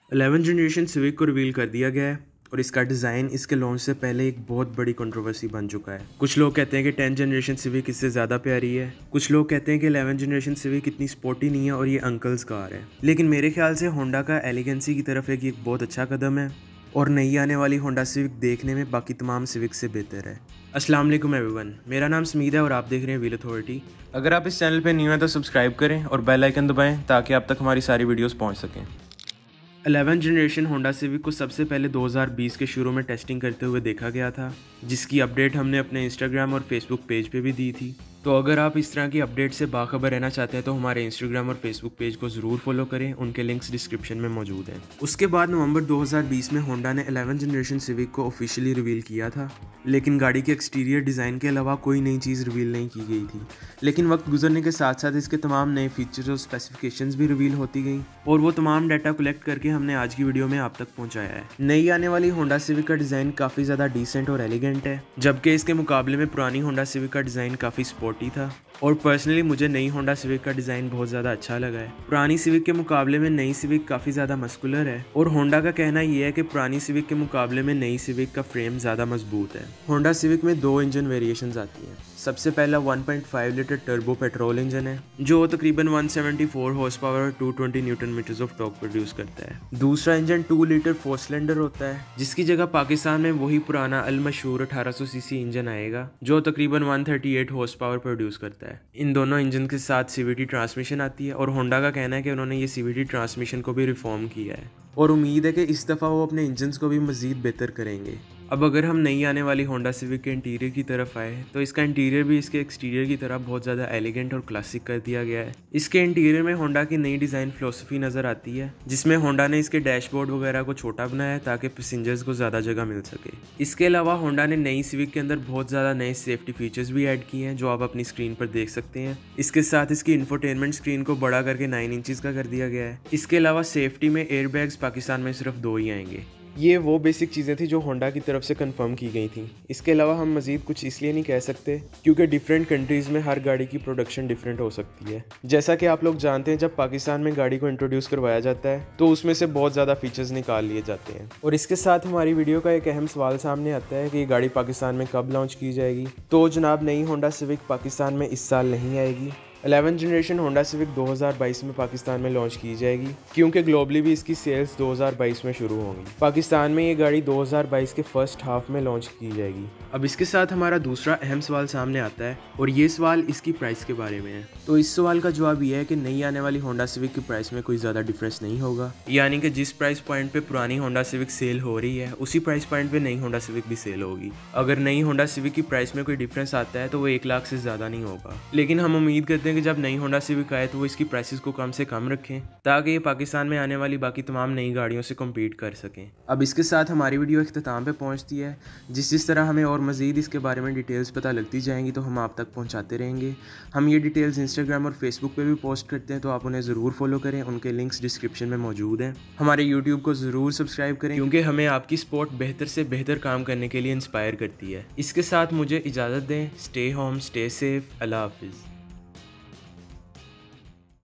11 generation Civic को reveal कर दिया गया है और इसका डिज़ाइन इसके लॉन्च से पहले एक बहुत बड़ी कंट्रोवर्सी बन चुका है। कुछ लोग कहते हैं कि 10 जनरेशन सिविक इससे ज़्यादा प्यारी है, कुछ लोग कहते हैं कि 11 जनरेशन सिविक इतनी स्पोर्टी नहीं है और ये अंकल्स कार है। लेकिन मेरे ख्याल से होंडा का एलिगेंसी की तरफ एक बहुत अच्छा कदम है और नई आने वाली होंडा सिविक देखने में बाकी तमाम सिविक से बेहतर है। अस्सलाम वालेकुम एवरीवन, मेरा नाम स्मीद है और आप देख रहे हैं व्हील अथॉरिटी। अगर आप इस चैनल पर न्यू हैं तो सब्सक्राइब करें और बेल आइकन दबाएं ताकि आप तक हमारी सारी वीडियोस पहुंच सकें। 11 जनरेशन होंडा सिविक को सबसे पहले 2020 के शुरू में टेस्टिंग करते हुए देखा गया था, जिसकी अपडेट हमने अपने इंस्टाग्राम और फेसबुक पेज पे भी दी थी। तो अगर आप इस तरह की अपडेट से बाखबर रहना चाहते हैं तो हमारे इंस्टाग्राम और फेसबुक पेज को ज़रूर फॉलो करें, उनके लिंक्स डिस्क्रिप्शन में मौजूद हैं। उसके बाद नवंबर 2020 में होंडा ने 11 जनरेशन सिविक को ऑफिशियली रिवील किया था, लेकिन गाड़ी के एक्सटीरियर डिज़ाइन के अलावा कोई नई चीज़ रिवील नहीं की गई थी। लेकिन वक्त गुजरने के साथ साथ इसके तमाम नए फीचर्स और स्पेसिफिकेशंस भी रिवील होती गई और वो तमाम डाटा कलेक्ट करके हमने आज की वीडियो में आप तक पहुंचाया है। नई आने वाली होंडा सिविक का डिज़ाइन काफ़ी ज़्यादा डिसेंट और एलिगेंट है, जबकि इसके मुकाबले में पुरानी होंडा सिविक का डिज़ाइन काफ़ी स्पोर्टी था और पर्सनली मुझे नई होंडा सिविक का डिज़ाइन बहुत ज़्यादा अच्छा लगा है। पुरानी सिविक के मुकाबले में नई सिविक काफ़ी ज़्यादा मस्कुलर है और होंडा का कहना यह है कि पुरानी सिविक के मुकाबले में नई सिविक का फ्रेम ज़्यादा मजबूत है। होंडा सिविक में 2 इंजन वेरिएशंस आती हैं। सबसे पहला 1.5 लीटर टर्बो पेट्रोल इंजन है जो तकरीबन 174 हॉर्स पावर और 220 newton meters of torque produce करता है। दूसरा इंजन 2 लीटर 4 सिलेंडर होता है, जिसकी जगह पाकिस्तान में वही पुराना अल मशहूर 1800 सीसी इंजन आएगा जो तकरीबन 138 हॉर्स पावर प्रोड्यूस करता है। इन दोनों इंजन के साथ सीवीटी ट्रांसमिशन आती है और होंडा का कहना है कि उन्होंने ये सीवीटी ट्रांसमिशन को भी रिफॉर्म किया है और उम्मीद है कि इस दफ़ा वो अपने इंजन्स को भी मज़ीद बेहतर करेंगे। अब अगर हम नई आने वाली होंडा सिविक के इंटीरियर की तरफ आए तो इसका इंटीरियर भी इसके एक्सटीरियर की तरह बहुत ज़्यादा एलिगेंट और क्लासिक कर दिया गया है। इसके इंटीरियर में होंडा की नई डिज़ाइन फिलोसफी नज़र आती है, जिसमें होंडा ने इसके डैशबोर्ड वगैरह को छोटा बनाया है ताकि पैसेंजर्स को ज़्यादा जगह मिल सके। इसके अलावा होंडा ने नई सिविक के अंदर बहुत ज़्यादा नए सेफ्टी फीचर्स भी ऐड किए हैं जो आप अपनी स्क्रीन पर देख सकते हैं। इसके साथ इसकी इंफोटेनमेंट स्क्रीन को बड़ा करके 9 इंचज़ का कर दिया गया है। इसके अलावा सेफ्टी में एयर बैग्स पाकिस्तान में सिर्फ 2 ही आएंगे। ये वो बेसिक चीज़ें थी जो होंडा की तरफ से कंफर्म की गई थी। इसके अलावा हम मज़ीद कुछ इसलिए नहीं कह सकते क्योंकि डिफरेंट कंट्रीज़ में हर गाड़ी की प्रोडक्शन डिफरेंट हो सकती है। जैसा कि आप लोग जानते हैं, जब पाकिस्तान में गाड़ी को इंट्रोड्यूस करवाया जाता है तो उसमें से बहुत ज़्यादा फीचर्स निकाल लिए जाते हैं। और इसके साथ हमारी वीडियो का एक अहम सवाल सामने आता है कि ये गाड़ी पाकिस्तान में कब लॉन्च की जाएगी। तो जनाब, नई होंडा सिविक पाकिस्तान में इस साल नहीं आएगी। 11 जनरेशन होंडा सिविक 2022 में पाकिस्तान में लॉन्च की जाएगी क्योंकि ग्लोबली भी इसकी सेल्स 2022 में शुरू होंगी। पाकिस्तान में ये गाड़ी 2022 के फर्स्ट हाफ में लॉन्च की जाएगी। अब इसके साथ हमारा दूसरा अहम सवाल सामने आता है और ये सवाल इसकी प्राइस के बारे में है। तो इस सवाल का जवाब ये है कि नई आने वाली होंडा सिविक की प्राइस में कोई ज़्यादा डिफरेंस नहीं होगा, यानी कि जिस प्राइस पॉइंट पे पुरानी होंडा सिविक सेल हो रही है उसी प्राइस पॉइंट पे नई होंडा सिविक भी सेल होगी। अगर नई होंडा सिविक की प्राइस में कोई डिफरेंस आता है तो वो 1 लाख से ज़्यादा नहीं होगा, लेकिन हम उम्मीद करते हैं कि जब नई होंडा सिविक आए तो वो इसकी प्राइसेस को कम से कम रखें ताकि ये पाकिस्तान में आने वाली बाकी तमाम नई गाड़ियों से कम्पीट कर सकें। अब इसके साथ हमारी वीडियो इख्तिताम पे पहुंचती है। जिस तरह हमें और मज़ीद इसके बारे में डिटेल्स पता लगती जाएंगी तो हम आप तक पहुंचाते रहेंगे। हम ये डिटेल्स इंस्टाग्राम और फेसबुक पे भी पोस्ट करते हैं, तो आप उन्हें ज़रूर फॉलो करें, उनके लिंक्स डिस्क्रिप्शन में मौजूद हैं। हमारे यूट्यूब को ज़रूर सब्सक्राइब करें क्योंकि हमें आपकी सपोर्ट बेहतर से बेहतर काम करने के लिए इंस्पायर करती है। इसके साथ मुझे इजाज़त दें। स्टे होम, स्टे सेफ, अल्लाह हाफिज़।